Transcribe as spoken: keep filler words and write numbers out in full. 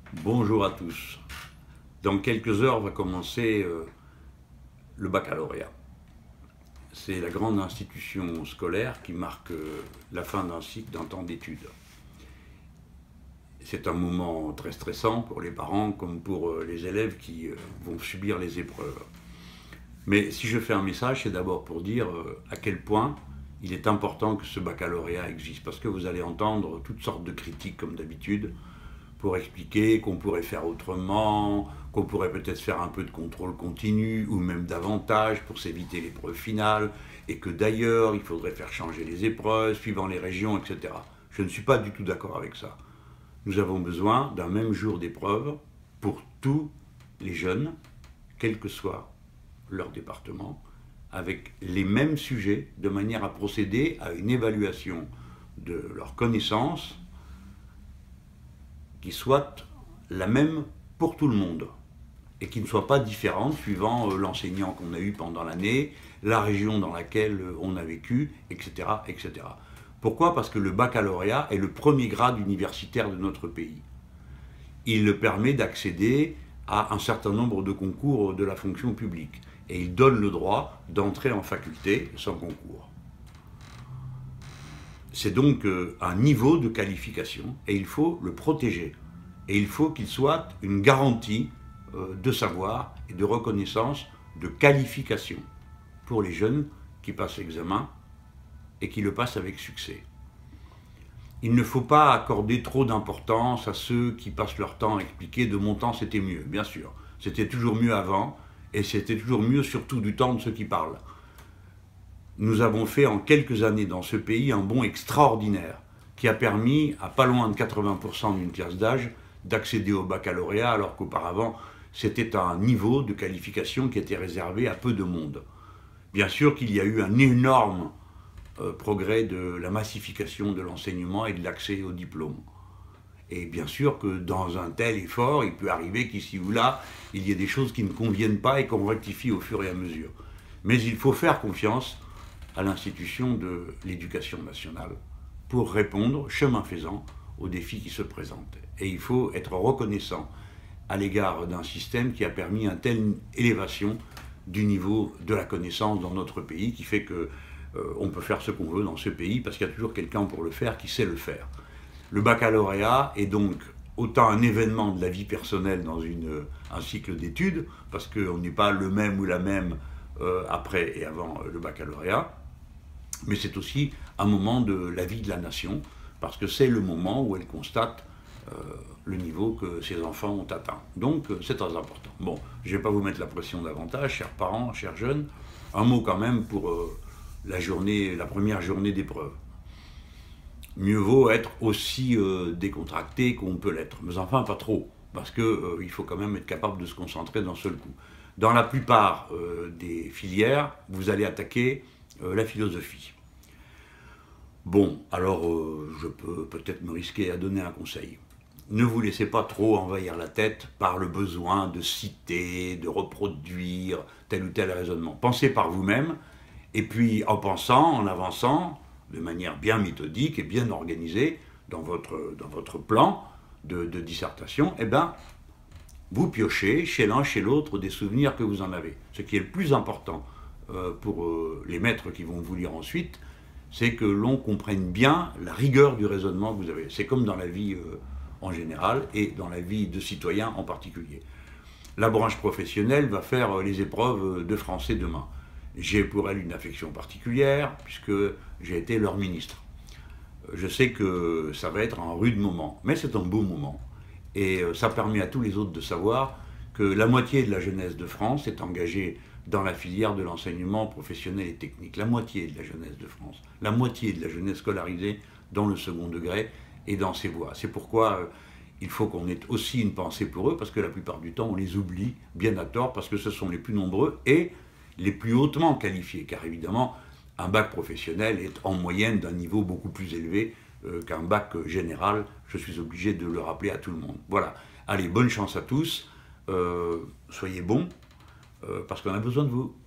Bonjour à tous. Dans quelques heures va commencer euh, le baccalauréat. C'est la grande institution scolaire qui marque euh, la fin d'un cycle, d'un temps d'études. C'est un moment très stressant pour les parents comme pour euh, les élèves qui euh, vont subir les épreuves. Mais si je fais un message, c'est d'abord pour dire euh, à quel point il est important que ce baccalauréat existe. Parce que vous allez entendre toutes sortes de critiques comme d'habitude, pour expliquer qu'on pourrait faire autrement, qu'on pourrait peut-être faire un peu de contrôle continu, ou même davantage pour s'éviter l'épreuve finale, et que d'ailleurs il faudrait faire changer les épreuves, suivant les régions, et cetera. Je ne suis pas du tout d'accord avec ça. Nous avons besoin d'un même jour d'épreuve pour tous les jeunes, quel que soit leur département, avec les mêmes sujets, de manière à procéder à une évaluation de leurs connaissances, qui soit la même pour tout le monde et qui ne soit pas différente suivant l'enseignant qu'on a eu pendant l'année, la région dans laquelle on a vécu, et cetera, et cetera. Pourquoi? Parce que le baccalauréat est le premier grade universitaire de notre pays. Il permet d'accéder à un certain nombre de concours de la fonction publique et il donne le droit d'entrer en faculté sans concours. C'est donc un niveau de qualification et il faut le protéger. Et il faut qu'il soit une garantie de savoir et de reconnaissance, de qualification pour les jeunes qui passent l'examen et qui le passent avec succès. Il ne faut pas accorder trop d'importance à ceux qui passent leur temps à expliquer de mon temps c'était mieux, bien sûr. C'était toujours mieux avant et c'était toujours mieux surtout du temps de ceux qui parlent. Nous avons fait en quelques années dans ce pays un bond extraordinaire qui a permis à pas loin de quatre-vingts pour cent d'une classe d'âge d'accéder au baccalauréat alors qu'auparavant c'était un niveau de qualification qui était réservé à peu de monde. Bien sûr qu'il y a eu un énorme euh, progrès de la massification de l'enseignement et de l'accès au diplôme. Et bien sûr que dans un tel effort, il peut arriver qu'ici ou là, il y ait des choses qui ne conviennent pas et qu'on rectifie au fur et à mesure. Mais il faut faire confiance à l'institution de l'éducation nationale pour répondre, chemin faisant, aux défis qui se présentent. Et il faut être reconnaissant à l'égard d'un système qui a permis une telle élévation du niveau de la connaissance dans notre pays, qui fait qu'on euh, peut faire ce qu'on veut dans ce pays, parce qu'il y a toujours quelqu'un pour le faire qui sait le faire. Le baccalauréat est donc autant un événement de la vie personnelle dans une, un cycle d'études, parce qu'on n'est pas le même ou la même euh, après et avant le baccalauréat, mais c'est aussi un moment de la vie de la nation, parce que c'est le moment où elle constate euh, le niveau que ses enfants ont atteint. Donc euh, c'est très important. Bon, je ne vais pas vous mettre la pression davantage, chers parents, chers jeunes. Un mot quand même pour euh, la journée, la première journée d'épreuve. Mieux vaut être aussi euh, décontracté qu'on peut l'être, mais enfin pas trop, parce qu'il euh, faut quand même être capable de se concentrer d'un seul coup. Dans la plupart euh, des filières, vous allez attaquer euh, la philosophie. Bon, alors euh, je peux peut-être me risquer à donner un conseil. Ne vous laissez pas trop envahir la tête par le besoin de citer, de reproduire tel ou tel raisonnement. Pensez par vous-même, et puis en pensant, en avançant, de manière bien méthodique et bien organisée, dans votre, dans votre plan de, de dissertation, eh bien, vous piochez chez l'un, chez l'autre des souvenirs que vous en avez. Ce qui est le plus important euh, pour euh, les maîtres qui vont vous lire ensuite, c'est que l'on comprenne bien la rigueur du raisonnement que vous avez. C'est comme dans la vie euh, en général et dans la vie de citoyen en particulier. La branche professionnelle va faire euh, les épreuves de français demain. J'ai pour elle une affection particulière puisque j'ai été leur ministre. Je sais que ça va être un rude moment, mais c'est un beau moment. Et ça permet à tous les autres de savoir que la moitié de la jeunesse de France est engagée dans la filière de l'enseignement professionnel et technique. La moitié de la jeunesse de France, la moitié de la jeunesse scolarisée dans le second degré et dans ces voies. C'est pourquoi il faut qu'on ait aussi une pensée pour eux, parce que la plupart du temps on les oublie, bien à tort, parce que ce sont les plus nombreux et les plus hautement qualifiés, car évidemment un bac professionnel est en moyenne d'un niveau beaucoup plus élevé euh, qu'un bac général. Je suis obligé de le rappeler à tout le monde. Voilà, allez, bonne chance à tous, euh, soyez bons, euh, parce qu'on a besoin de vous.